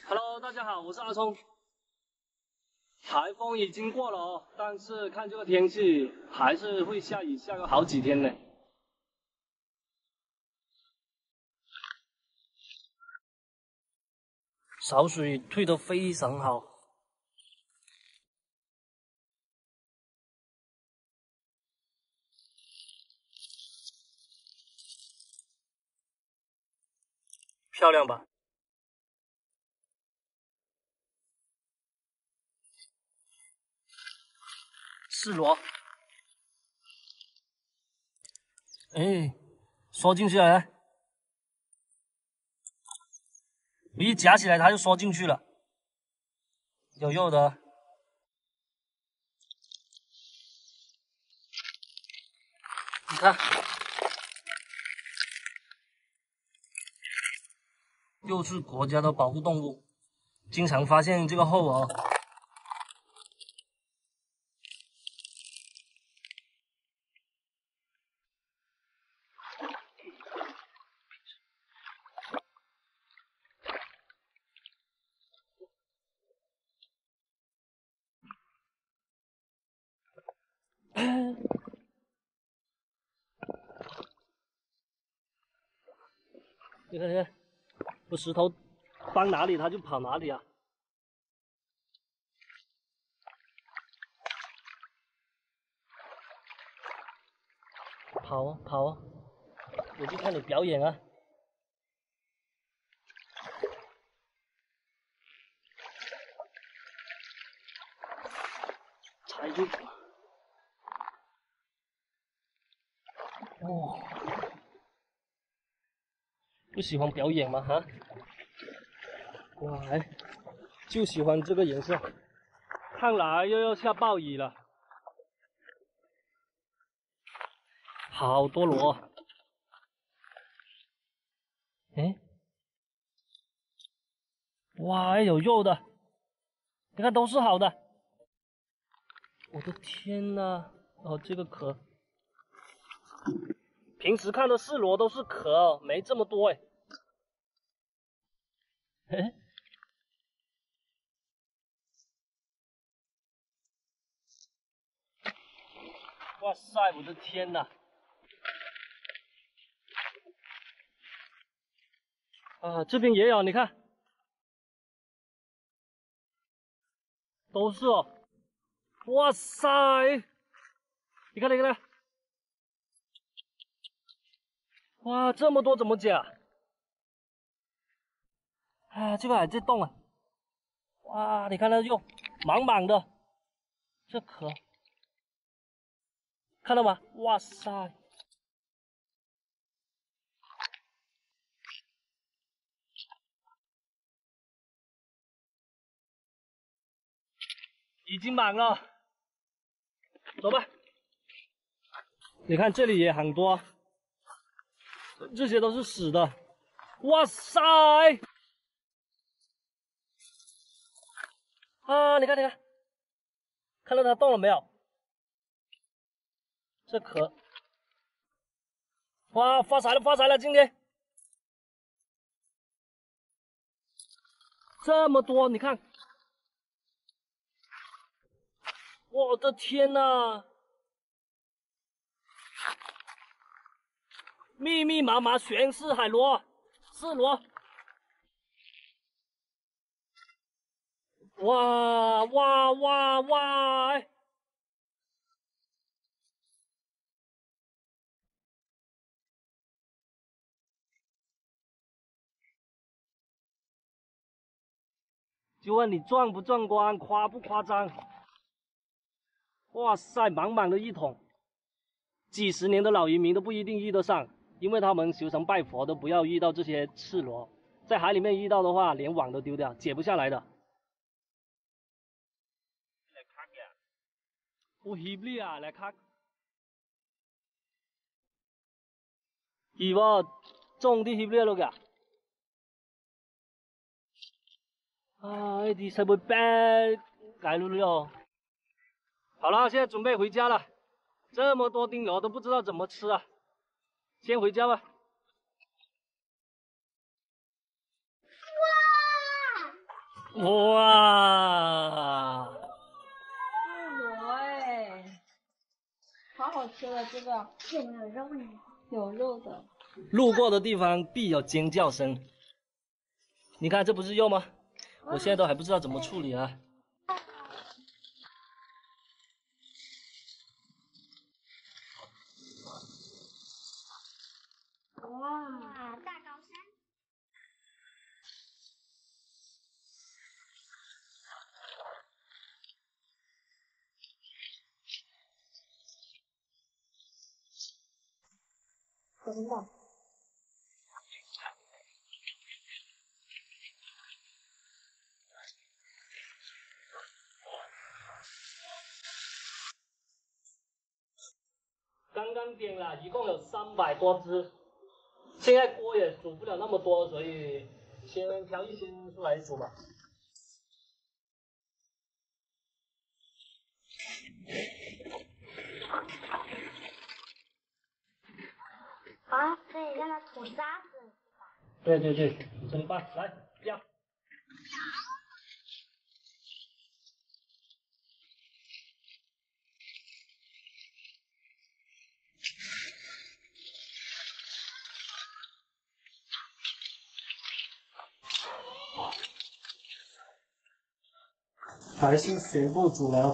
Hello， 大家好，我是阿聪。台风已经过了哦，但是看这个天气，还是会下雨，下个好几天呢。潮水退得非常好。漂亮吧？赤螺，哎，缩进去了，一夹起来它就缩进去了，有肉的。你看，又是国家的保护动物，经常发现这个后哦。你看，你看，我石头放哪里，它就跑哪里啊！跑啊跑啊！我去看你表演啊！踩住！哦，不喜欢表演吗？哈？哇，就喜欢这个颜色。看来又要下暴雨了。好多螺。哎，哇，有肉的，你看都是好的。我的天呐！哦，这个壳，平时看的赤螺都是壳哦，没这么多哎。哎，哇塞，我的天呐！啊，这边也有，你看，都是哦。哇塞，你看，你看，哇，这么多怎么捡？啊，这个还在动啊！哇，你看那肉，满满的，这壳，看到吗？哇塞！已经满了，走吧。你看这里也很多，这些都是死的。哇塞！啊，你看，你看，看到它动了没有？这壳，哇，发财了，发财了！今天这么多，你看，我的天呐！密密麻麻全是海螺，赤螺。哇哇哇哇！就问你壮不壮观，夸不夸张？哇塞，满满的一桶，几十年的老渔民都不一定遇得上，因为他们求神拜佛都不要遇到这些赤螺，在海里面遇到的话，连网都丢掉，解不下来的。我翕你啊，来看。係喎，種啲翕你咯㗎。啊，呢啲使唔使病？解了了。好了，现在准备回家了。这么多丁螺都不知道怎么吃啊，先回家吧。 哇！ 菠萝哎，好好吃的这个， 有没有肉呢？ 有肉的。 路过的地方必有尖叫声。你看，这不是肉吗？我现在都还不知道怎么处理啊。 哇，大高山。真的。 刚刚点了，一共有300多只。现在锅也煮不了那么多，所以先挑一些出来煮吧。 啊，可以让它吐沙子。 对对对，这里办，来，加。还是学不煮了。